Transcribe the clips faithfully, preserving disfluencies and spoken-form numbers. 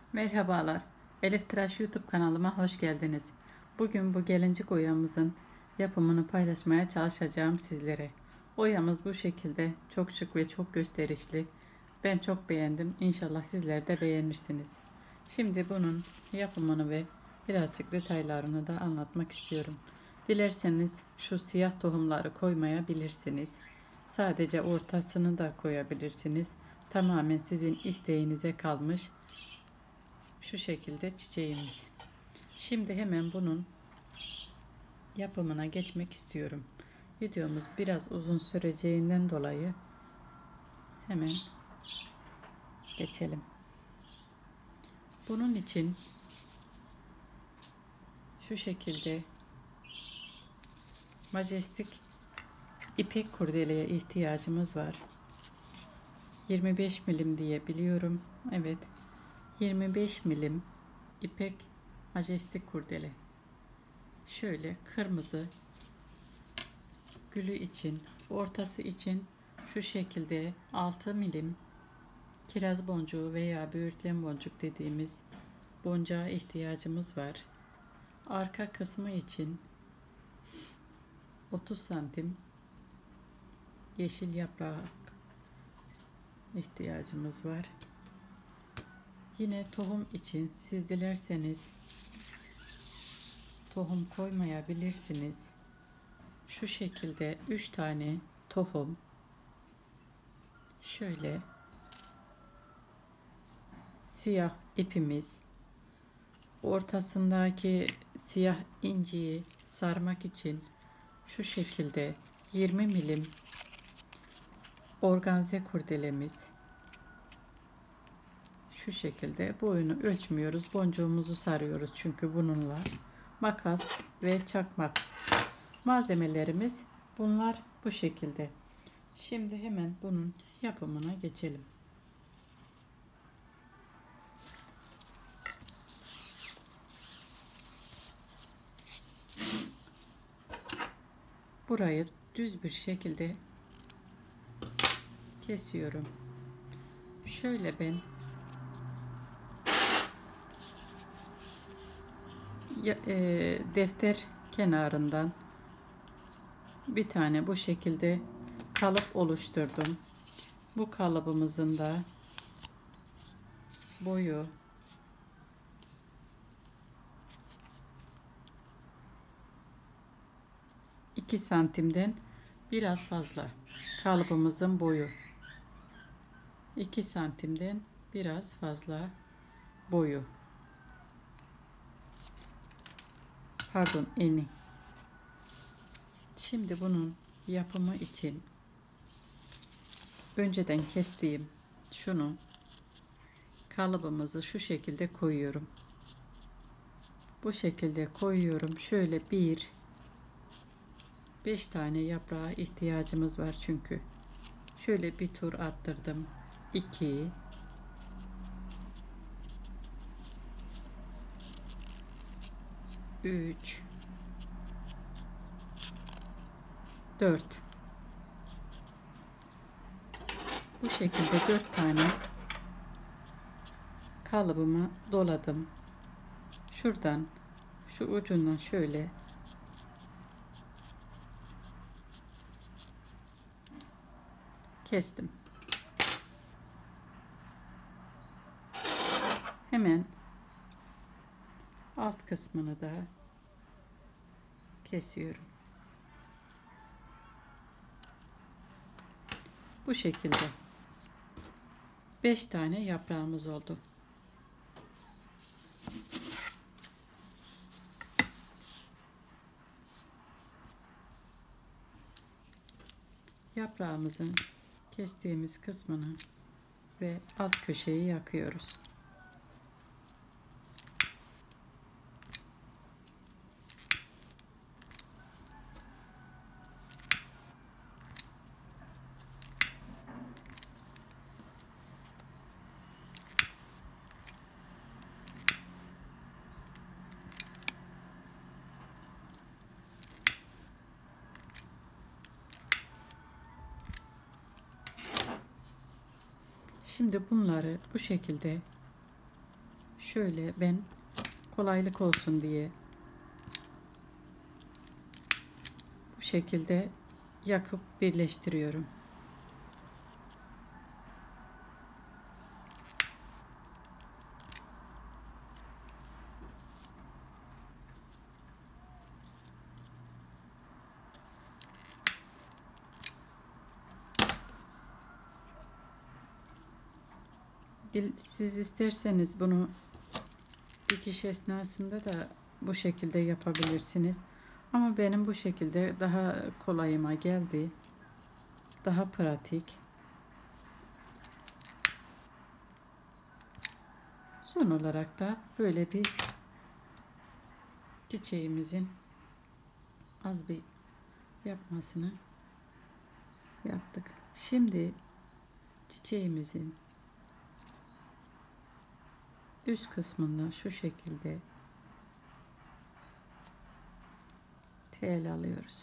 Merhabalar, Elif Tıraş YouTube kanalıma hoş geldiniz. Bugün bu gelincik oyamızın yapımını paylaşmaya çalışacağım sizlere. Oyamız bu şekilde çok şık ve çok gösterişli. Ben çok beğendim. İnşallah sizler de beğenirsiniz. Şimdi bunun yapımını ve birazcık detaylarını da anlatmak istiyorum. Dilerseniz şu siyah tohumları koymayabilirsiniz. Sadece ortasını da koyabilirsiniz. Tamamen sizin isteğinize kalmış. Şu şekilde çiçeğimiz. Şimdi hemen bunun yapımına geçmek istiyorum. Videomuz biraz uzun süreceğinden dolayı hemen geçelim. Bunun için şu şekilde majestik ipek kurdeleye ihtiyacımız var. yirmi beş milim diye biliyorum. Evet, yirmi beş milim ipek majestik kurdele. Şöyle kırmızı gülü için, ortası için şu şekilde altı milim kiraz boncuğu veya böğürtlen boncuk dediğimiz boncuğa ihtiyacımız var. Arka kısmı için otuz santim yeşil yaprak ihtiyacımız var. Yine tohum için siz dilerseniz tohum koymayabilirsiniz. Şu şekilde üç tane tohum, şöyle siyah ipimiz, ortasındaki siyah inciyi sarmak için şu şekilde yirmi milim organze kurdelemiz, şu şekilde boyunu ölçmüyoruz, boncuğumuzu sarıyoruz çünkü bununla. Makas ve çakmak malzemelerimiz bunlar, bu şekilde. Şimdi hemen bunun yapımına geçelim. Burayı düz bir şekilde kesiyorum. Şöyle ben e, defter kenarından bir tane bu şekilde kalıp oluşturdum. Bu kalıbımızın da boyu iki santimden biraz fazla. Kalıbımızın boyu iki santimden biraz fazla boyu. Pardon, eni. Şimdi bunun yapımı için önceden kestiğim şunu kalıbımızı şu şekilde koyuyorum. Bu şekilde koyuyorum. Şöyle bir beş tane yaprağa ihtiyacımız var çünkü. Şöyle bir tur attırdım. iki üç dört. Bu şekilde dört tane kalıbımı doladım. Şuradan şu ucundan şöyle kestim. Hemen alt kısmını da kesiyorum. Bu şekilde beş tane yaprağımız oldu. Yaprağımızın kestiğimiz kısmını ve alt köşeyi yakıyoruz. Şimdi bunları bu şekilde şöyle ben kolaylık olsun diye bu şekilde yakıp birleştiriyorum. Siz isterseniz bunu dikiş esnasında da bu şekilde yapabilirsiniz. Ama benim bu şekilde daha kolayıma geldi. Daha pratik. Son olarak da böyle bir çiçeğimizin az bir yapmasını yaptık. Şimdi çiçeğimizin üst kısmından şu şekilde tel alıyoruz.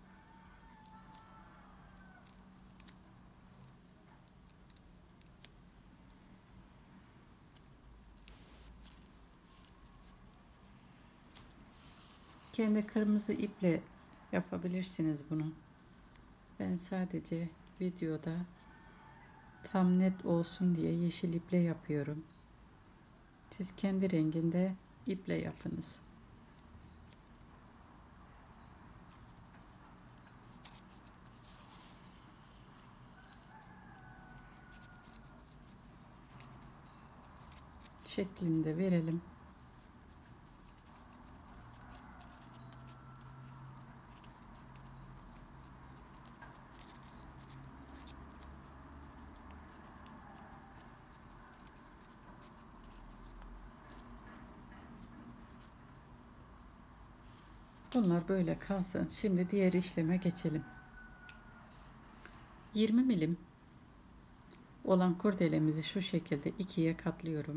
Kendi kırmızı iple yapabilirsiniz bunu. Ben sadece videoda tam net olsun diye yeşil iple yapıyorum. Siz kendi renginde iple yapınız. Şeklini de verelim. Bunlar böyle kalsın. Şimdi diğer işleme geçelim. yirmi milim olan kurdelemizi şu şekilde ikiye katlıyorum.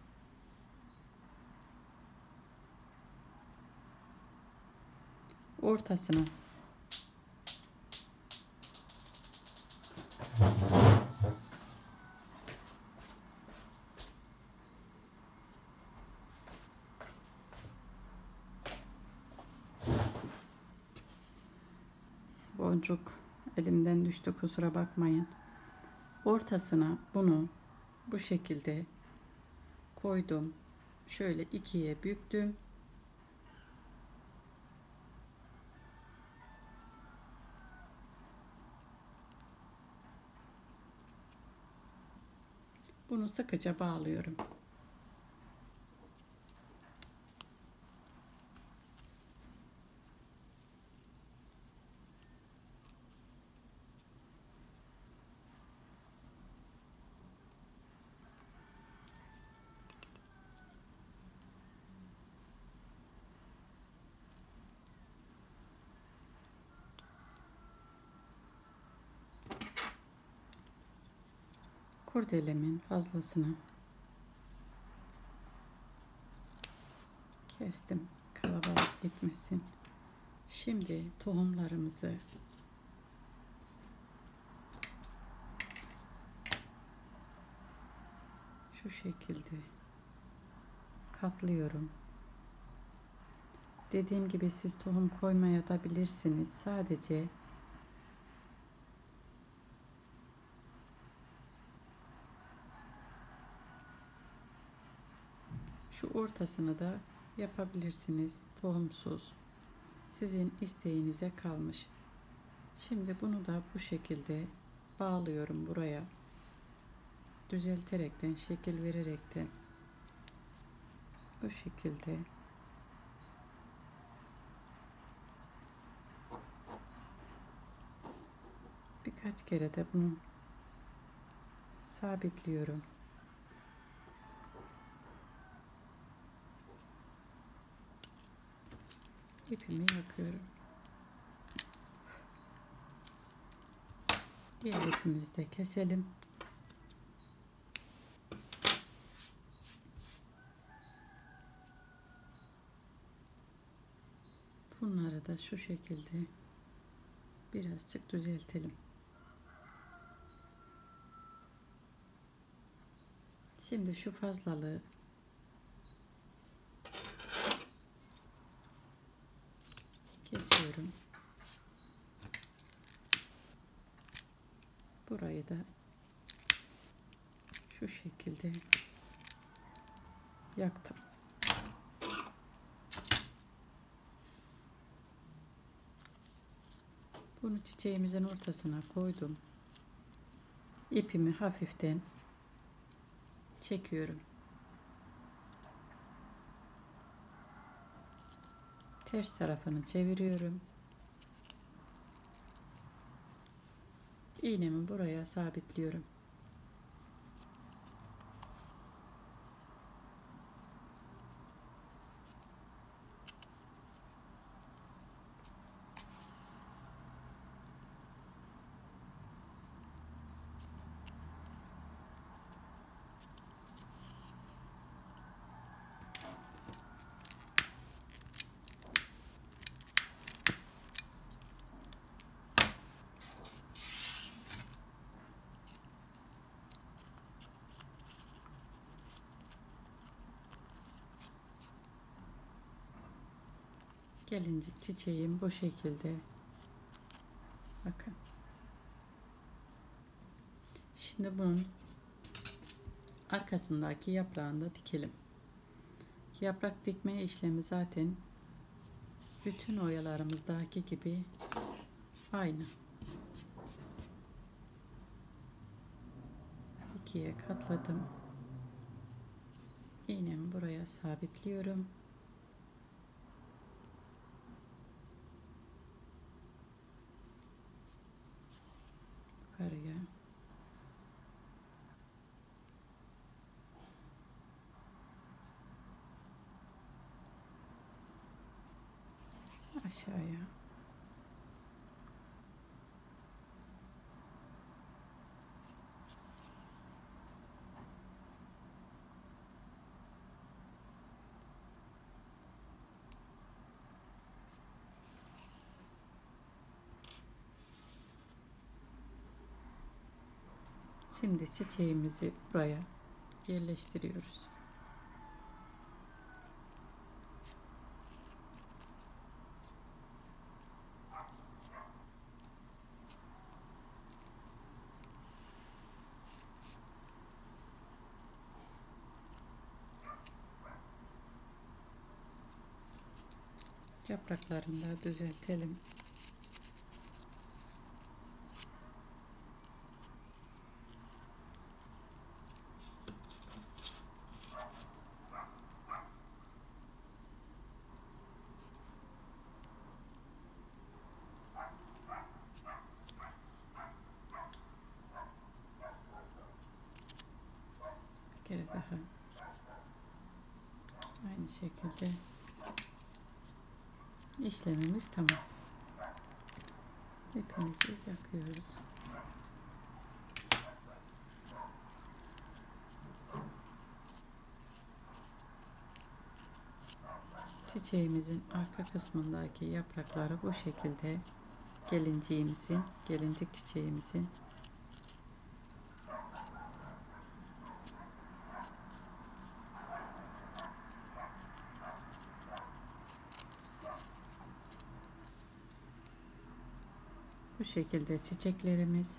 Ortasına boncuk elimden düştü, kusura bakmayın. Ortasına bunu bu şekilde koydum. Şöyle ikiye büktüm. Bunu sıkıca bağlıyorum. Kurdelemin fazlasını kestim, kalabalık gitmesin. Şimdi tohumlarımızı şu şekilde katlıyorum. Dediğim gibi siz tohum koymaya da bilirsiniz. Sadece şu ortasını da yapabilirsiniz tohumsuz. Sizin isteğinize kalmış. Şimdi bunu da bu şekilde bağlıyorum buraya. Düzelterekten, şekil vererekten bu şekilde birkaç kere de bunu sabitliyorum. İpimi yakıyorum. Diğer ipimizi de keselim. Bunları da şu şekilde birazcık düzeltelim. Şimdi şu fazlalığı kesiyorum. Burayı da şu şekilde yaktım. Bunu çiçeğimizin ortasına koydum. İpimi hafiften çekiyorum. Ters tarafını çeviriyorum. İğnemi buraya sabitliyorum. Gelincik çiçeğim bu şekilde. Bakın. Şimdi bunun arkasındaki yaprağını da dikelim. Yaprak dikme işlemi zaten bütün oyalarımızdaki gibi aynı. İkiye katladım. İğnemi buraya sabitliyorum. Yukarıya. Aşağıya. Şimdi çiçeğimizi buraya yerleştiriyoruz. Yapraklarını da düzeltelim. Bir kere daha aynı şekilde işlemimiz tamam. İpimizi yakıyoruz. Çiçeğimizin arka kısmındaki yaprakları bu şekilde gelinciğimizin, gelincik çiçeğimizin bu şekilde çiçeklerimiz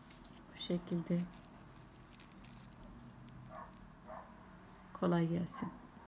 bu şekilde. Kolay gelsin.